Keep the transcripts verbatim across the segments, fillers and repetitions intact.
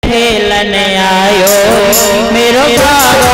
खेलन आयो मेरो प्यारो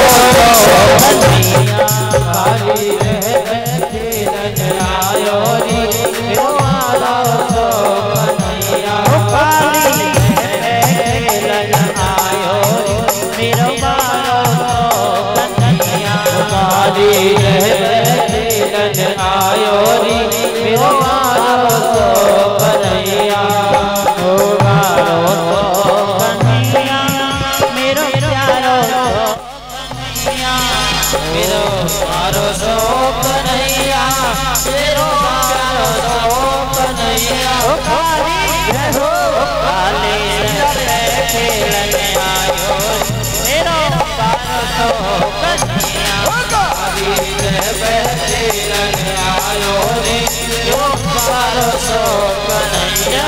काली रह खेलन आयो रे मेरो प्यारो कन्हैया काली खेलन आयो मेरो प्यारो कन्हैया काली रह खेलन आयो रे मेरो प्यारो कन्हैया ओ प्यारो कन्हैया मेरो प्यारो कन्हैया मेरो प्यारो सो कन्हैया मेरो प्यारो कन्हैया काली रहो काली रह खेलन आयो मेरो प्यारो कन्हैया काली रह खेलन आयो रे मेरो प्यारो सो कन्हैया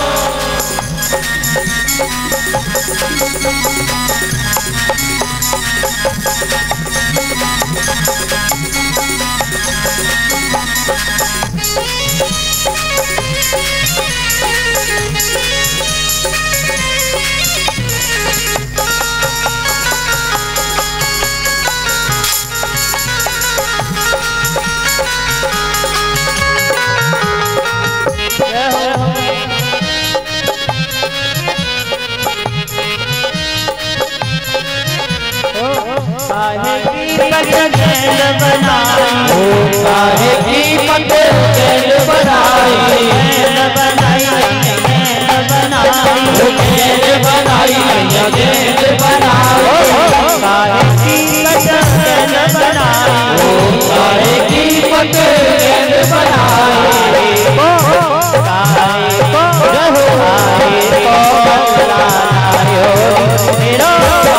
गेल बनाई काहे की पत गेल बनाई गेल बनाई गेल बनाई गेल बनाई गेल बनाई काहे की पत गेल बनाई काहे की पत गेल बनाई काहे को रहो काहे को बतलायो मेरो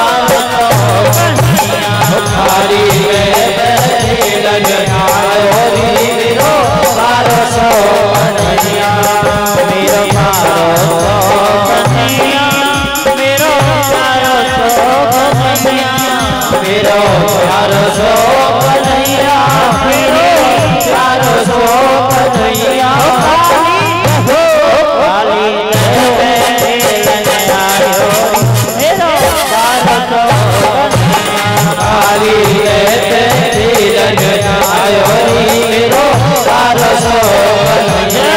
काली खेलन आयो रे मेरो प्यारो सो कन्हैया मेरो प्यारो कन्हैया मेरो प्यारो कन्हैया मेरो प्यारो सो कन्हैया मेरो प्यारो सो कन्हैया काली खेलन आयो मेरो प्यारो काली खेलन आयो रे मेरो प्यारो सो कन्हैया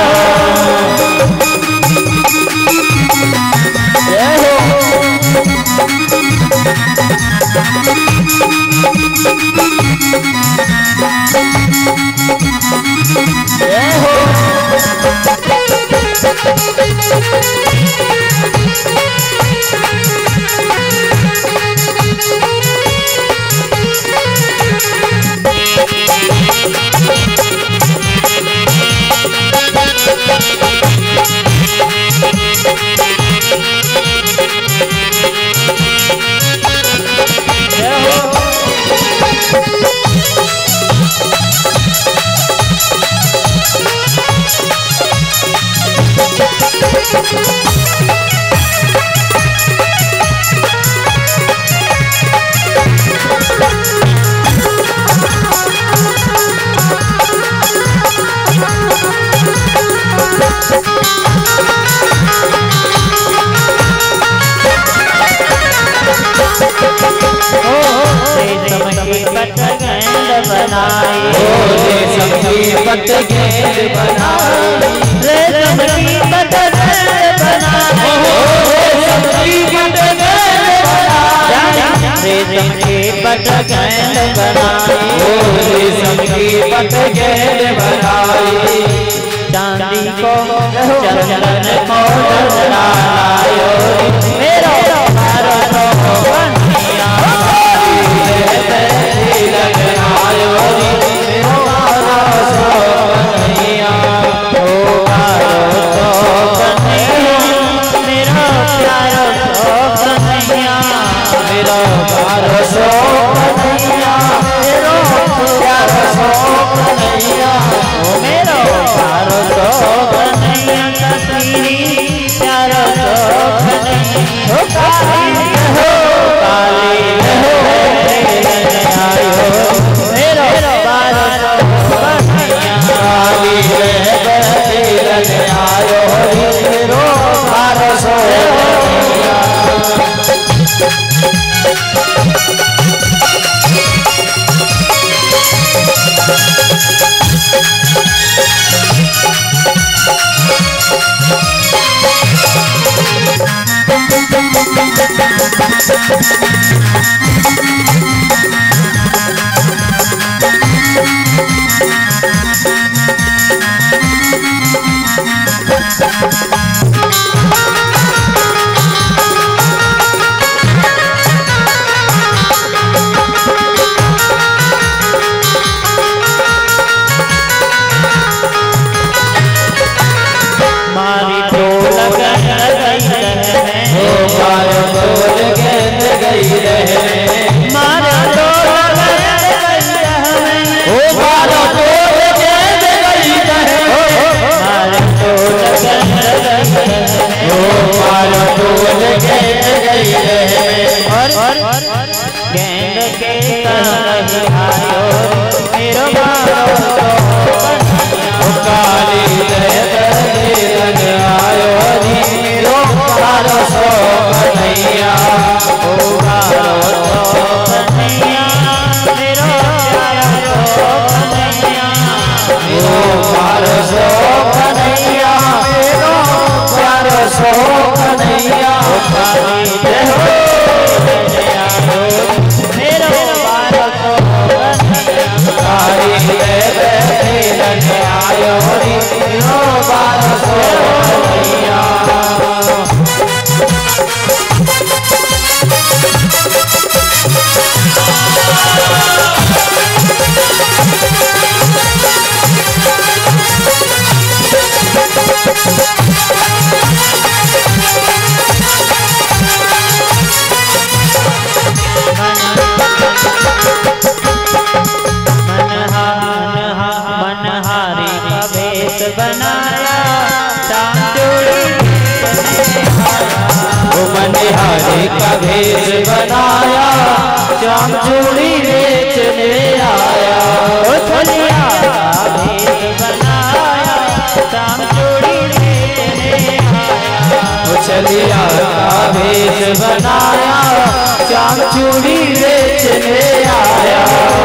पत गेल बनाई रेशम की पत गेल बनाई रेशम की पत गेल बनाई रेशम की पत गेल बनाई रेशम की पत गेल बनाई चांदी को चंदन को डरायो मेरो प्यारो कन्हैया लगायो मेरो कन्हैया ओ प्यारो कन्हैया मेरो प्यारो कन्हैया मेरो प्यारो सो कन्हैया मेरो प्यारो सो कन्हैया मेरो प्यारो कन्हैया कश्मीरी प्यारो कन्हैया काली हो काली हो आयो मेरो प्यारो कन्हैया काली खेलन आयो रे मेरो प्यारो सो कन्हैया मनहारी का भेष बनाया, श्याम चूड़ी बेचने आया। ओ छलिया का भेष बनाया, श्याम चूड़ी बेचने आया। ओ छलिया का भेष बनाया, श्याम चूड़ी बेचने आया।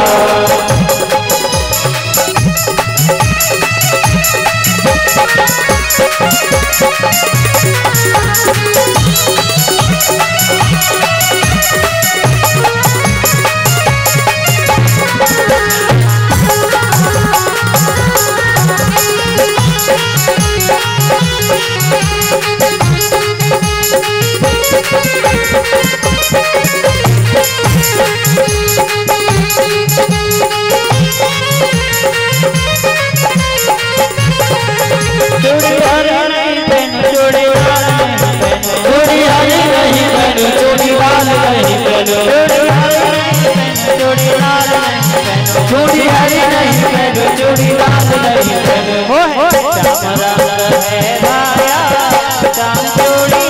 चूड़ी हरी नहीं पहनो, चूड़ी लाल नहीं पहनो। हो श्याम रंग है राया, श्याम चूड़ी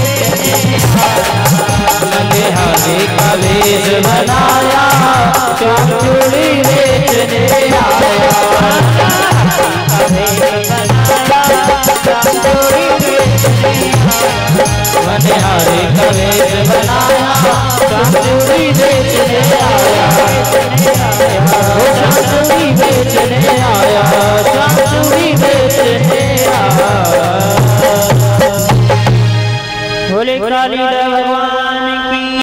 मनहारी का भेष बनाया, श्याम चूड़ी बेचने आया। मनहारी का भेष